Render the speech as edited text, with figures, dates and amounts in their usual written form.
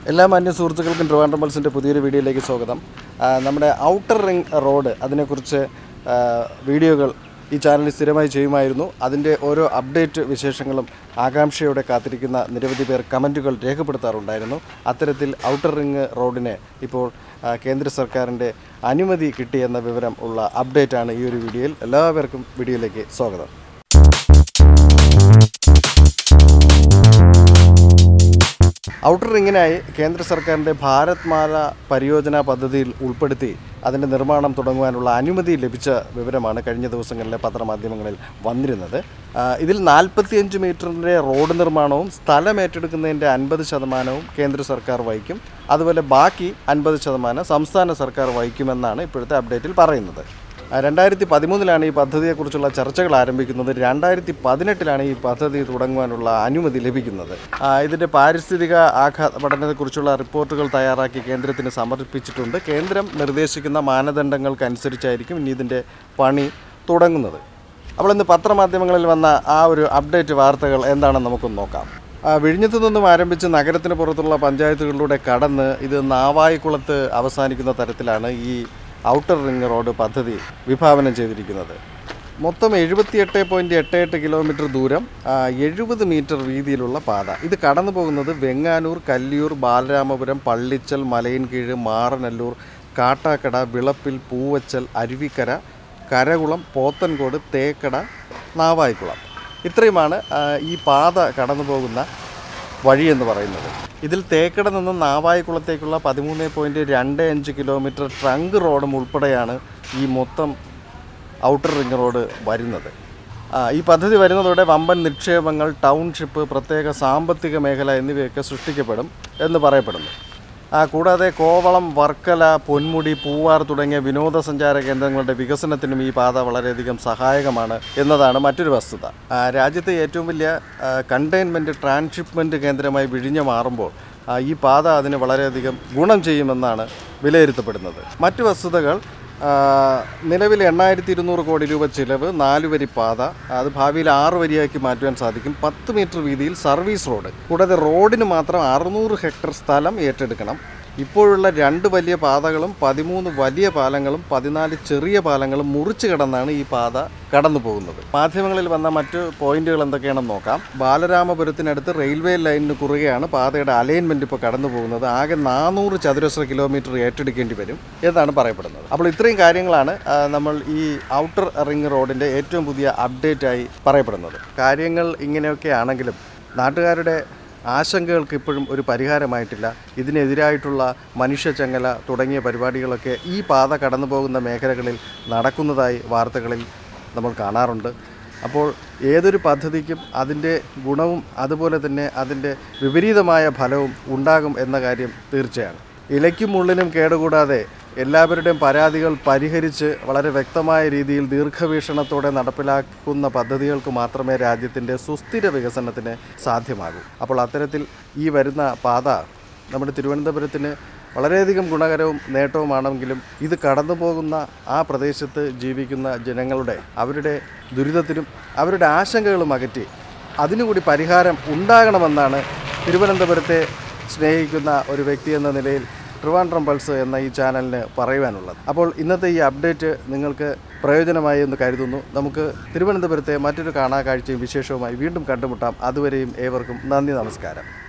എല്ലാ മാന്യ സുഹൃത്തുക്കൾക്കും ട്രിവാൻഡ്രം പൾസിൻ്റെ പുതിയൊരു വീഡിയോയിലേക്ക് സ്വാഗതം. നമ്മുടെ ഔട്ടർ റിംഗ് റോഡ് അതിനെക്കുറിച്ച് വീഡിയോകൾ ഈ ചാനലിൽ സ്ഥിരമായി ചെയ്യുമായിരുന്നു. അതിൻ്റെ ഓരോ അപ്ഡേറ്റ് വിശേഷങ്ങളും ആകാംക്ഷയോടെ കാത്തിരിക്കുന്ന നിരവധി പേർ കമൻറ്റുകൾ രേഖപ്പെടുത്താറുണ്ടായിരുന്നു. അത്തരത്തിൽ ഔട്ടർ റിംഗ് റോഡിന് ഇപ്പോൾ കേന്ദ്ര സർക്കാരിൻ്റെ അനുമതി കിട്ടിയെന്ന വിവരം ഉള്ള അപ്ഡേറ്റാണ് ഈ ഒരു വീഡിയോയിൽ. എല്ലാവർക്കും വീഡിയോയിലേക്ക് സ്വാഗതം. ഔട്ടർ റിങ്ങിനായി കേന്ദ്ര സർക്കാരിൻ്റെ ഭാരത്മാല പരിയോജന പദ്ധതിയിൽ ഉൾപ്പെടുത്തി അതിൻ്റെ നിർമ്മാണം തുടങ്ങുവാനുള്ള അനുമതി ലഭിച്ച വിവരമാണ് കഴിഞ്ഞ ദിവസങ്ങളിലെ പത്രമാധ്യമങ്ങളിൽ വന്നിരുന്നത്. ഇതിൽ 45 മീറ്ററിൻ്റെ റോഡ് നിർമ്മാണവും സ്ഥലം ഏറ്റെടുക്കുന്നതിൻ്റെ 50% കേന്ദ്ര സർക്കാർ വഹിക്കും. അതുപോലെ ബാക്കി 50% സംസ്ഥാന സർക്കാർ വഹിക്കുമെന്നാണ് ഇപ്പോഴത്തെ അപ്ഡേറ്റിൽ പറയുന്നത്. 2013 ഈ പദ്ധതിയെക്കുറിച്ചുള്ള ചർച്ചകൾ ആരംഭിക്കുന്നത്. 2018 ഈ പദ്ധതി തുടങ്ങുവാനുള്ള അനുമതി ലഭിക്കുന്നത്. ഇതിൻ്റെ പാരിസ്ഥിതിക ആഘാത പഠനത്തെക്കുറിച്ചുള്ള റിപ്പോർട്ടുകൾ തയ്യാറാക്കി കേന്ദ്രത്തിന് സമർപ്പിച്ചിട്ടുണ്ട്. കേന്ദ്രം നിർദ്ദേശിക്കുന്ന മാനദണ്ഡങ്ങൾക്കനുസരിച്ചായിരിക്കും ഇനി ഇതിൻ്റെ പണി തുടങ്ങുന്നത്. അപ്പോൾ ഇന്ന് പത്രമാധ്യമങ്ങളിൽ വന്ന ആ ഒരു അപ്ഡേറ്റ് വാർത്തകൾ എന്താണെന്ന് നമുക്കൊന്ന് നോക്കാം. വിഴിഞ്ഞത്തു നിന്നും ആരംഭിച്ച് നഗരത്തിന് പുറത്തുള്ള പഞ്ചായത്തുകളിലൂടെ കടന്ന് ഇത് നാവായിക്കുളത്ത് അവസാനിക്കുന്ന തരത്തിലാണ് ഈ ഔട്ടർ റിംഗ് റോഡ് പദ്ധതി വിഭാവനം ചെയ്തിരിക്കുന്നത്. മൊത്തം 78.88 കിലോമീറ്റർ ദൂരം, 70 മീറ്റർ വീതിയിലുള്ള പാത. ഇത് കടന്നു പോകുന്നത് വെങ്ങാനൂർ, കല്ലിയൂർ, ബാലരാമപുരം, പള്ളിച്ചൽ, മലയൻകീഴ്, മാറനല്ലൂർ, കാട്ടാക്കട, വിളപ്പിൽ, പൂവച്ചൽ, അരുവിക്കര, കരകുളം, പോത്തൻകോട്, തേക്കട, നാവായിക്കുളം. ഇത്രയുമാണ് ഈ പാത കടന്നു പോകുന്ന വഴിയെന്ന് പറയുന്നത്. ഇതിൽ തേക്കട നിന്ന് നാവായിക്കുളത്തേക്കുള്ള 13.25 കിലോമീറ്റർ ട്രങ്ക് റോഡും ഉൾപ്പെടെയാണ് ഈ മൊത്തം ഔട്ടർ റിംഗ് റോഡ് വരുന്നത്. ഈ പദ്ധതി വരുന്നതോടെ വമ്പൻ നിക്ഷേപങ്ങൾ, ടൗൺഷിപ്പ്, പ്രത്യേക സാമ്പത്തിക മേഖല എന്നിവയൊക്കെ സൃഷ്ടിക്കപ്പെടും എന്ന് പറയപ്പെടുന്നു. കൂടാതെ കോവളം, വർക്കല, പൊന്മുടി, പൂവാർ തുടങ്ങിയ വിനോദസഞ്ചാര കേന്ദ്രങ്ങളുടെ വികസനത്തിനും ഈ പാത വളരെയധികം സഹായകമാണ് എന്നതാണ് മറ്റൊരു വസ്തുത. രാജ്യത്തെ ഏറ്റവും വലിയ കണ്ടെയ്ൻമെൻറ്റ് ട്രാൻസ്ഷിപ്മെൻറ്റ് കേന്ദ്രമായി വിഴിഞ്ഞ് മാറുമ്പോൾ ഈ പാത അതിന് വളരെയധികം ഗുണം ചെയ്യുമെന്നാണ് വിലയിരുത്തപ്പെടുന്നത്. മറ്റു വസ്തുതകൾ, നിലവിൽ 8200 കോടി രൂപ ചിലവ്, 4 വരി പാത, അത് ഭാവിയിൽ 6 വരിയാക്കി മാറ്റുവാൻ സാധിക്കും. 10 മീറ്റർ വീതിയിൽ സർവീസ് റോഡ്. കൂടാതെ റോഡിന് മാത്രം 600 ഹെക്ടർ സ്ഥലം ഏറ്റെടുക്കണം. ഇപ്പോഴുള്ള 2 വലിയ പാതകളും 13 വലിയ പാലങ്ങളും 14 ചെറിയ പാലങ്ങളും മുറിച്ച് കടന്നാണ് ഈ പാത കടന്നു പോകുന്നത്. മാധ്യമങ്ങളിൽ വന്ന മറ്റു പോയിന്റുകൾ എന്തൊക്കെയാണെന്ന് നോക്കാം. ബാലരാമപുരത്തിനടുത്ത് റെയിൽവേ ലൈനിന് കുറുകെയാണ് പാതയുടെ അലൈൻമെൻറ്റ് ഇപ്പോൾ കടന്നു പോകുന്നത്. ആകെ 400 ചതുരശ്ര കിലോമീറ്റർ ഏറ്റെടുക്കേണ്ടി വരും എന്നാണ് പറയപ്പെടുന്നത്. അപ്പോൾ ഇത്രയും കാര്യങ്ങളാണ് നമ്മൾ ഈ ഔട്ടർ റിംഗ് റോഡിൻ്റെ ഏറ്റവും പുതിയ അപ്ഡേറ്റായി പറയപ്പെടുന്നത്. കാര്യങ്ങൾ ഇങ്ങനെയൊക്കെ ആണെങ്കിലും നാട്ടുകാരുടെ ആശങ്കകൾക്ക് ഇപ്പോഴും ഒരു പരിഹാരമായിട്ടില്ല. ഇതിനെതിരായിട്ടുള്ള മനുഷ്യച്ചങ്ങല തുടങ്ങിയ പരിപാടികളൊക്കെ ഈ പാത കടന്നു പോകുന്ന മേഖലകളിൽ നടക്കുന്നതായി വാർത്തകളിൽ നമ്മൾ കാണാറുണ്ട്. അപ്പോൾ ഏതൊരു പദ്ധതിക്കും അതിൻ്റെ ഗുണവും അതുപോലെ തന്നെ അതിൻ്റെ വിപരീതമായ ഫലവും ഉണ്ടാകും എന്ന കാര്യം തീർച്ചയാണ്. ഇലയ്ക്കും മുള്ളിനും കേടുകൂടാതെ എല്ലാവരുടെയും പരാതികൾ പരിഹരിച്ച് വളരെ വ്യക്തമായ രീതിയിൽ ദീർഘവീക്ഷണത്തോടെ നടപ്പിലാക്കുന്ന പദ്ധതികൾക്ക് മാത്രമേ രാജ്യത്തിൻ്റെ സുസ്ഥിര വികസനത്തിന് സാധ്യമാകൂ. അപ്പോൾ അത്തരത്തിൽ ഈ വരുന്ന പാത നമ്മുടെ തിരുവനന്തപുരത്തിന് വളരെയധികം ഗുണകരവും നേട്ടവുമാണെങ്കിലും ഇത് കടന്നു പോകുന്ന ആ പ്രദേശത്ത് ജീവിക്കുന്ന ജനങ്ങളുടെ അവരുടെ ദുരിതത്തിനും അവരുടെ ആശങ്കകളും അകറ്റി അതിനുകൂടി പരിഹാരം ഉണ്ടാകണമെന്നാണ് തിരുവനന്തപുരത്തെ സ്നേഹിക്കുന്ന ഒരു വ്യക്തി എന്ന നിലയിൽ ട്രിവാൻഡ്രം പൾസ് എന്ന ഈ ചാനലിന് പറയുവാനുള്ളത്. അപ്പോൾ ഇന്നത്തെ ഈ അപ്ഡേറ്റ് നിങ്ങൾക്ക് പ്രയോജനമായി എന്ന് കരുതുന്നു. നമുക്ക് തിരുവനന്തപുരത്തെ മറ്റൊരു കാണാക്കാഴ്ചയും വിശേഷവുമായി വീണ്ടും കണ്ടുമുട്ടാം. അതുവരെയും ഏവർക്കും നന്ദി, നമസ്കാരം.